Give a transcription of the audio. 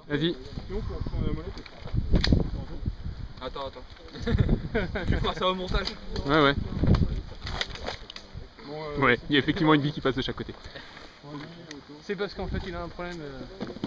Vas-y. Sinon, faut prendre la molette. Attends. Tu feras ça au montage. Ouais. Bon, Ouais, il y a effectivement une bille qui passe de chaque côté. C'est parce qu'en fait il a un problème.